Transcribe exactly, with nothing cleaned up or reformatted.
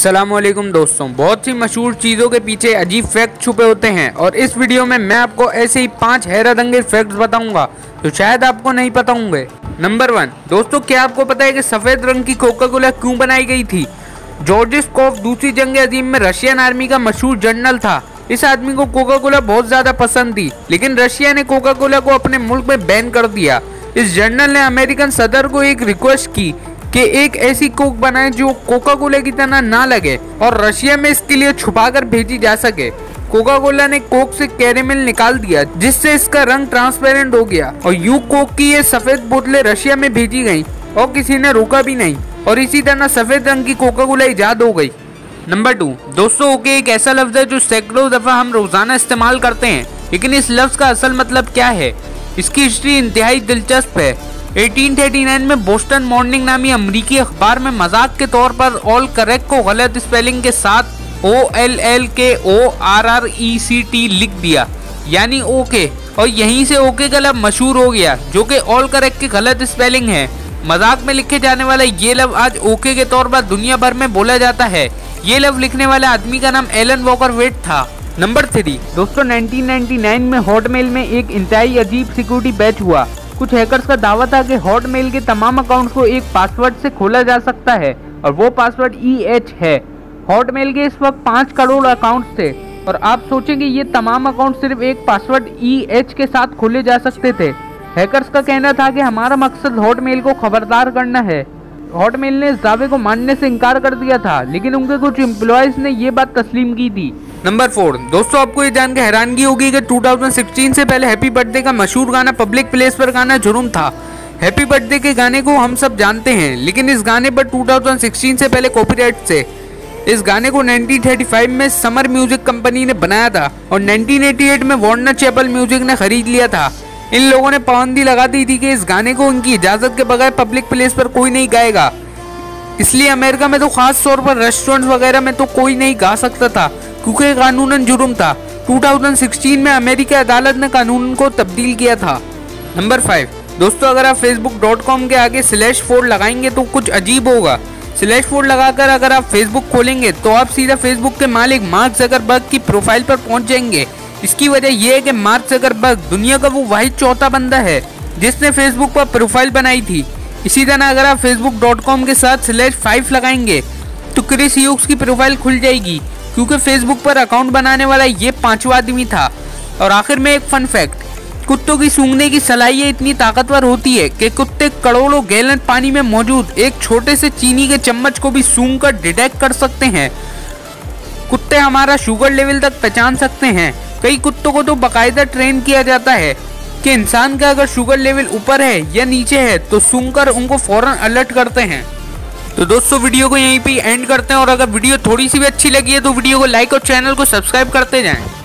अस्सलामुअलैकुम दोस्तों, बहुत सी मशहूर चीज़ों के पीछे अजीब फैक्ट छुपे होते हैं और इस वीडियो में मैं आपको ऐसे ही पांच हैरत अंगेज फैक्ट्स बताऊंगा जो शायद आपको नहीं पता होंगे। नंबर वन, दोस्तों क्या आपको पता है कि सफ़ेद रंग की कोका कोला क्यों बनाई गई थी? जोर्जिस्कोव दूसरी जंग अजीम में रशियन आर्मी का मशहूर जनरल था। इस आदमी को कोका कोला बहुत ज़्यादा पसंद थी, लेकिन रशिया ने कोका कोला को अपने मुल्क में बैन कर दिया। इस जनरल ने अमेरिकन सदर को एक रिक्वेस्ट की कि एक ऐसी कोक बनाए जो कोका कोला की तरह ना लगे और रशिया में इसके लिए छुपाकर भेजी जा सके। कोका कोला ने कोक से कैरेमल निकाल दिया जिससे इसका रंग ट्रांसपेरेंट हो गया और यूं कोक की ये सफेद बोतलें रशिया में भेजी गईं और किसी ने रोका भी नहीं और इसी तरह सफेद रंग की कोका कोला इजाद हो गई। नंबर टू, दोस्तों ओके एक ऐसा लफ्ज है जो सैकड़ों दफा हम रोजाना इस्तेमाल करते हैं, लेकिन इस लफ्ज का असल मतलब क्या है? इसकी हिस्ट्री इंतहाई दिलचस्प है। अठारह सौ उनतालीस में बोस्टन मॉर्निंग नामी अमरीकी अखबार में मजाक के तौर पर ऑल करेक्ट को गलत स्पेलिंग के साथ ओ L L K O R R E C T लिख दिया, यानी ओके, और यहीं से ओके का लफ्ज मशहूर हो गया जो कि ऑल करेक्ट की गलत स्पेलिंग है। मजाक में लिखे जाने वाला ये लफ्ज आज ओके के तौर पर दुनिया भर में बोला जाता है। ये लफ्ज लिखने वाले आदमी का नाम एलन वॉकर वेट था। नंबर थ्री, दोस्तों उन्नीस सौ निन्यानवे में हॉटमेल में एक इंतहाई अजीब सिक्योरिटी बैच हुआ। कुछ हैकर्स का दावा था कि हॉटमेल के तमाम अकाउंट्स को एक पासवर्ड से खोला जा सकता है और वो पासवर्ड ई एच है। हॉटमेल के इस वक्त पाँच करोड़ अकाउंट्स थे और आप सोचेंगे ये तमाम अकाउंट सिर्फ एक पासवर्ड ई एच के साथ खोले जा सकते थे। हैकर्स का कहना था कि हमारा मकसद हॉटमेल को खबरदार करना है। हॉटमेल ने इस दावे को मानने से इनकार कर दिया था, लेकिन उनके कुछ एम्प्लॉयज ने ये बात तस्लीम की थी। नंबर फोर, दोस्तों आपको ये जानकर हैरानगी होगी कि दो हज़ार सोलह से पहले हैप्पी बर्थडे का मशहूर गाना पब्लिक प्लेस पर गाना जुर्म था। हैप्पी बर्थडे के गाने को हम सब जानते हैं, लेकिन इस गाने पर दो हज़ार सोलह से पहले कॉपीराइट से इस गाने को उन्नीस सौ पैंतीस में समर म्यूजिक कंपनी ने बनाया था और उन्नीस सौ अट्ठासी में वार्नर चैपल म्यूजिक ने खरीद लिया था। इन लोगों ने पाबंदी लगा दी थी कि इस गाने को उनकी इजाजत के बगैर पब्लिक प्लेस पर कोई नहीं गाएगा, इसलिए अमेरिका में तो खास तौर पर रेस्टोरेंट वगैरह में तो कोई नहीं गा सकता था क्योंकि कानूनन जुर्म था। दो हज़ार सोलह में अमेरिकी अदालत ने कानून को तब्दील किया था। नंबर फाइव, दोस्तों अगर आप फेसबुक डॉट कॉम के आगे स्लैश फोर लगाएंगे तो कुछ अजीब होगा। स्लैश फोर लगाकर अगर आप फेसबुक खोलेंगे तो आप सीधा फेसबुक के मालिक मार्क ज़करबर्ग की प्रोफाइल पर पहुंच जाएंगे। इसकी वजह यह है कि मार्क ज़करबर्ग दुनिया का वो वाहिद चौथा बंदा है जिसने फेसबुक पर प्रोफाइल बनाई थी। इसी तरह अगर आप फेसबुक डॉट कॉम के साथ स्लैश फाइव लगाएंगे तो क्रिस ह्यूग्स की प्रोफाइल खुल जाएगी क्योंकि फेसबुक पर अकाउंट बनाने वाला ये पांचवा आदमी था। और आखिर में एक फन फैक्ट, कुत्तों की सूंघने की सलाहियत इतनी ताकतवर होती है कि कुत्ते करोड़ों गैलन पानी में मौजूद एक छोटे से चीनी के चम्मच को भी सूंघकर डिटेक्ट कर सकते हैं। कुत्ते हमारा शुगर लेवल तक पहचान सकते हैं। कई कुत्तों को तो बाकायदा ट्रेन किया जाता है कि इंसान का अगर शुगर लेवल ऊपर है या नीचे है तो सूंघकर उनको फौरन अलर्ट करते हैं। तो दोस्तों वीडियो को यहीं पे एंड करते हैं और अगर वीडियो थोड़ी सी भी अच्छी लगी है तो वीडियो को लाइक और चैनल को सब्सक्राइब करते जाएं।